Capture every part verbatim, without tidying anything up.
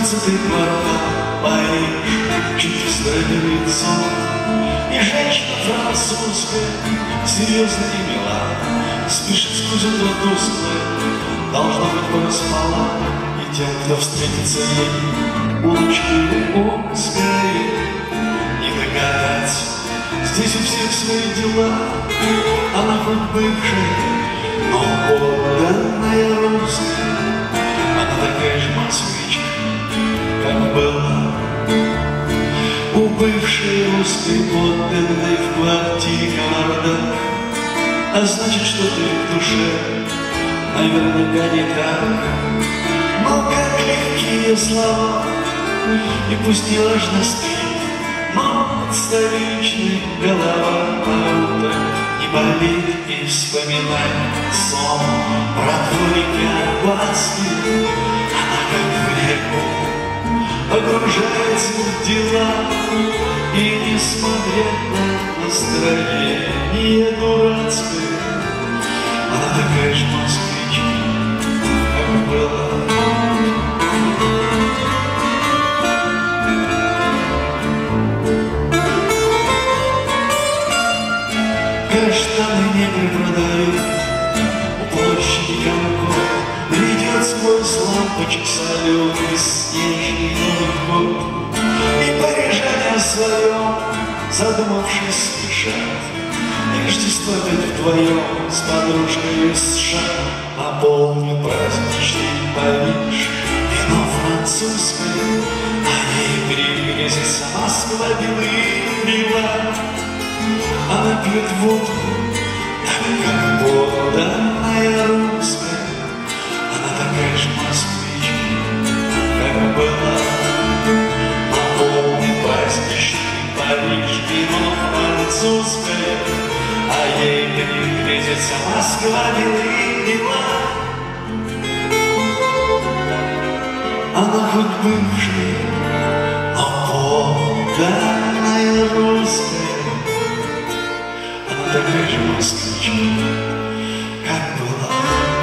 Пятнадцатый квартал, Париж, чуть в стороне лицо. И женщина французская, серьезно и мила, спешит сквозь утро тусклое, должно быть проспала. И тем, кто встретится ей, улочки узкой, не догадаться, здесь у всех свои дела. Она хоть бывшая, но подданная русская, она такая же москвичка, как была. У бывшей русской подданной в квартире кавардак, а значит, что-то в душе наверняка не так. Но как легкие слова, и пусть не важно стоит, но столичная голова на утро не болит. И вспоминает сон про дворика Арбатский. Она как в реку погружается в дела, и несмотря на настроение дурацкое, она такая же москвичка, как была. Каштаны негры продают у площади Конкорд, бредет сквозь лампочек соленый снежный Новый год. И парижане о своем, задумавшись, спешат, и Рождество опять вдвоем с подружкой из США наполнит праздничный Париж. Вино французское, а ей пригрезится Москва белым-бела. Она пьет водку, так как подданная русская, она такая же москвичка, как была. Напомнит праздничный Париж, вино французское, а ей пригрезится Москва белым-бела. Она хоть бывшая, но подданная русская, такая же москвичка, как была.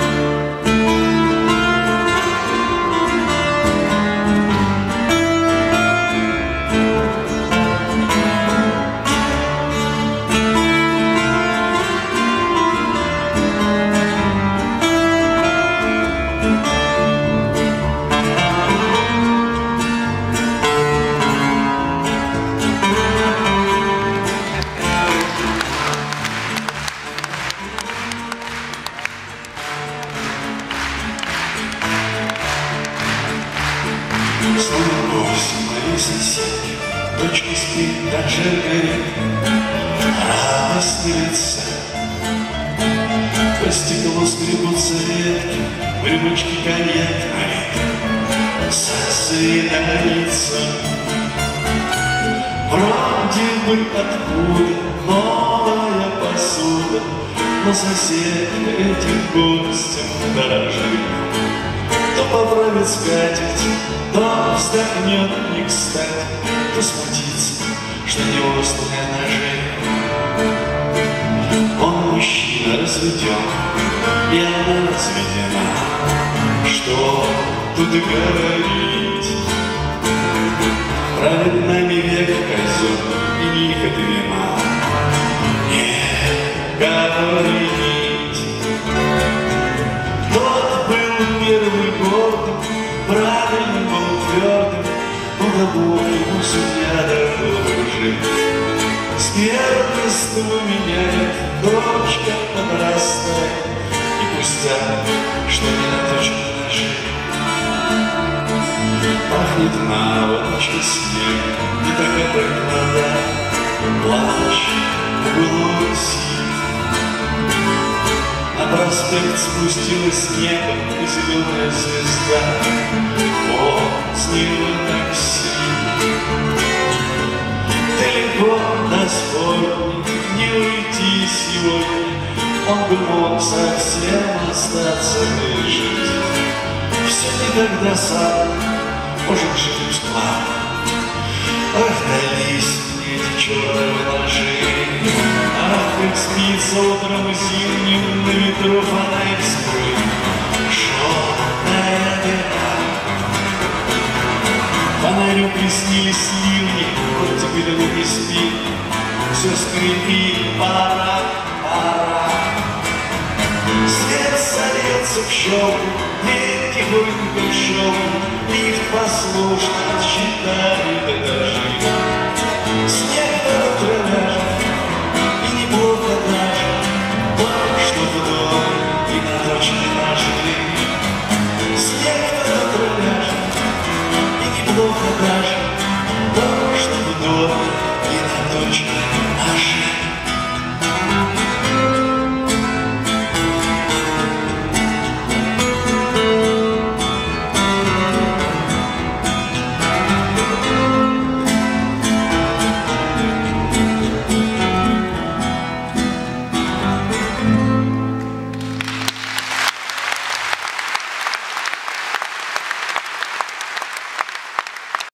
Снова гости мои соседи, дочка спит, так же горит, радость на лице. По стеклу скребутся ветки, в рюмочке коньяк налит, сосредоточиться. Вроде бы откуда новая посуда, но сосед этим гостем дорожит. То поправит скатерть, то вздохнет не кстати, то смутится, что не острая на шее. Он мужчина разведен, и она разведена. Что тут говорить? Правит нами век казен, и них от вина не говорить. Тот был первый гордым, правильным был твердым, но Бог ему судья дорогой жить. С первенства меняет, дочка подрастает, и пустят, что не наточен ножи. Пахнет наволочкой снег, не такая прохлада, плач былой сил. На проспект спустилась небом и зеленая звезда, о, снила такси. Далеко до спорта не уйти сегодня, он бы мог совсем остаться и жить. Все никогда сам, может жить плавно. Ах, дались мне эти черные ножи, ах, как спится утром зимним на ветру фонарь вскрыт. Желтая дыра, Днем приснились ливни, вот теперь лук и спит. Все скрипит, пора, пора. Свет садится в щеку, дверь тихонько в щеку, лифт послушно считает этажи. Снег на утро ляжет, и неплохо даже то, что в доме и на точной ножи. Снег на утро ляжет, и неплохо даже то, что в доме